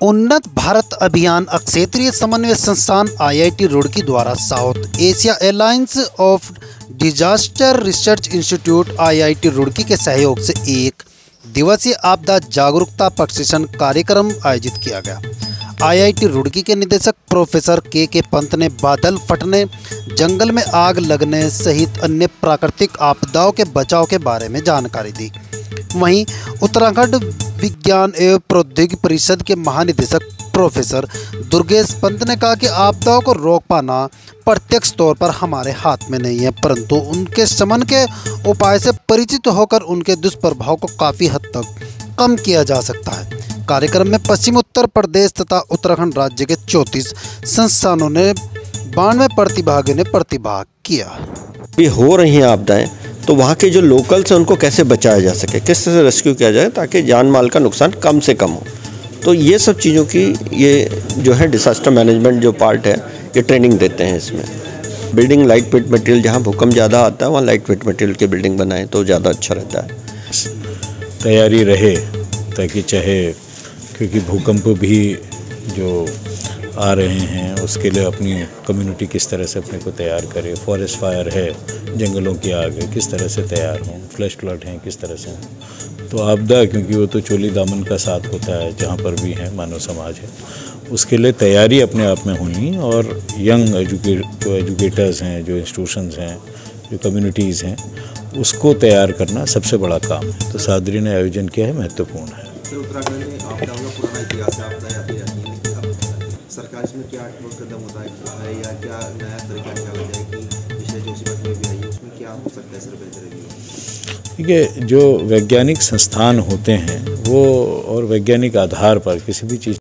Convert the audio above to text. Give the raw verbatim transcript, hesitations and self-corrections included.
उन्नत भारत अभियान क्षेत्रीय समन्वय संस्थान आई आई टी रुड़की द्वारा South Asia alliance of disaster research institute I I T Roorkee के सहयोग से एक दिवसीय आपदा जागरूकता प्रशिक्षण कार्यक्रम आयोजित किया गया। आई आई टी रुड़की के निदेशक प्रोफेसर के के पंत ने बादल फटने, जंगल में आग लगने सहित अन्य प्राकृतिक आपदाओं के बचाव के बारे में जानकारी दी। वहीं उत्तराखंड विज्ञान एवं प्रौद्योगिकी परिषद के महानिदेशक प्रोफेसर दुर्गेश पंत ने कहा कि आपदाओं को रोक पाना प्रत्यक्ष तौर पर हमारे हाथ में नहीं है, परंतु उनके शमन के उपाय से परिचित होकर उनके दुष्प्रभाव को काफ़ी हद तक कम किया जा सकता है। कार्यक्रम में पश्चिम उत्तर प्रदेश तथा उत्तराखंड राज्य के चौंतीस संस्थानों ने बानवे प्रतिभागियों ने प्रतिभाग किया। भी हो रही हैं आपदाएं, तो वहाँ के जो लोकल्स हैं उनको कैसे बचाया जा सके, किस तरह से रेस्क्यू किया जाए ताकि जान माल का नुकसान कम से कम हो। तो ये सब चीज़ों की ये जो है डिसास्टर मैनेजमेंट जो पार्ट है ये ट्रेनिंग देते हैं। इसमें बिल्डिंग लाइट वेट मटेरियल, जहाँ भूकंप ज़्यादा आता है वहाँ लाइट वेट मटेरियल की बिल्डिंग बनाएं तो ज़्यादा अच्छा रहता है। तैयारी रहे ताकि चाहे, क्योंकि भूकंप भी जो आ रहे हैं उसके लिए अपनी कम्युनिटी किस तरह से अपने को तैयार करे। फॉरेस्ट फायर है, जंगलों की आग है, किस तरह से तैयार हों। फ्लैश फ्लड हैं, किस तरह से। तो आपदा, क्योंकि वो तो चोली दामन का साथ होता है जहाँ पर भी है मानव समाज है, उसके लिए तैयारी अपने आप में होनी। और यंग एजुके जो एजुकेटर्स हैं, जो इंस्टीट्यूशंस हैं, जो कम्युनिटीज़ हैं, उसको तैयार करना सबसे बड़ा काम है। तो सादरी ने आयोजन किया है, महत्वपूर्ण है। उत्तराखंड में आपदाओं का पुराना इतिहास है, आपदाएं आती रहती हैं, लेकिन सरकार इसमें क्या कदम उठाए है या क्या नया तरीका निकाला जाए कि पिछले जो मुसीबत में भी आई है उसमें क्या हो सकता है सर बेहतर? ठीक है, जो वैज्ञानिक संस्थान होते हैं वो और वैज्ञानिक आधार पर किसी भी चीज़